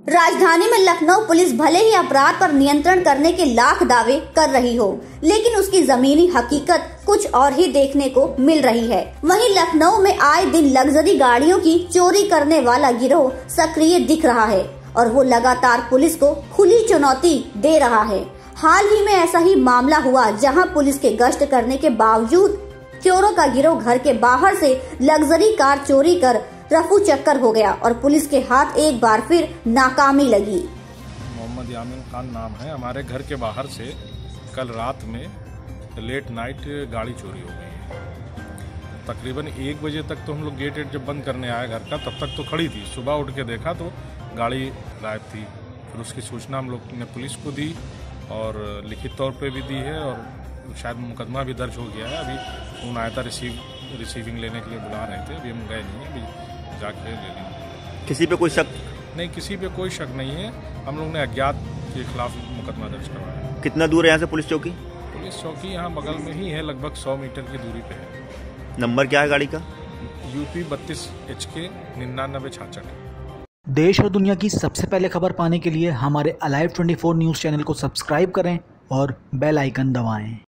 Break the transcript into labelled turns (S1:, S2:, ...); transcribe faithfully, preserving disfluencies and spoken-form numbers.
S1: राजधानी में लखनऊ पुलिस भले ही अपराध पर नियंत्रण करने के लाख दावे कर रही हो, लेकिन उसकी जमीनी हकीकत कुछ और ही देखने को मिल रही है। वहीं लखनऊ में आए दिन लग्जरी गाड़ियों की चोरी करने वाला गिरोह सक्रिय दिख रहा है और वो लगातार पुलिस को खुली चुनौती दे रहा है। हाल ही में ऐसा ही मामला हुआ जहां पुलिस के गश्त करने के बावजूद चोरों का गिरोह घर के बाहर से लग्जरी कार चोरी कर रफू चक्कर हो गया और पुलिस के हाथ एक बार फिर नाकामी लगी।
S2: मोहम्मद यामीन खान नाम है। हमारे घर के बाहर से कल रात में लेट नाइट गाड़ी चोरी हो गई है। तकरीबन एक बजे तक तो हम लोग गेट वेट जब बंद करने आए घर का, तब तक तो खड़ी थी। सुबह उठ के देखा तो गाड़ी गायब थी। फिर उसकी सूचना हम लोग ने पुलिस को दी और लिखित तौर पे भी दी है और शायद मुकदमा भी दर्ज हो गया है। अभी फोन आया था, रिसीव रिसीविंग लेने के लिए बुला रहे थे। अभी हम गए नहीं, अभी जाके ले लेंगे।
S3: किसी पे कोई शक
S2: नहीं, किसी पे कोई शक नहीं है। हम लोग ने अज्ञात के खिलाफ मुकदमा दर्ज करवाया है।
S3: कितना दूर है यहाँ से पुलिस चौकी?
S2: पुलिस चौकी यहाँ बगल में ही है, लगभग सौ मीटर की दूरी पे है।
S3: नंबर क्या है गाड़ी का?
S2: यूपी बत्तीस एच के निन्यानवे छाछठ।
S4: देश और दुनिया की सबसे पहले खबर पाने के लिए हमारे अलाइव चौबीस न्यूज़ चैनल को सब्सक्राइब करें और बेल आइकन दबाएं।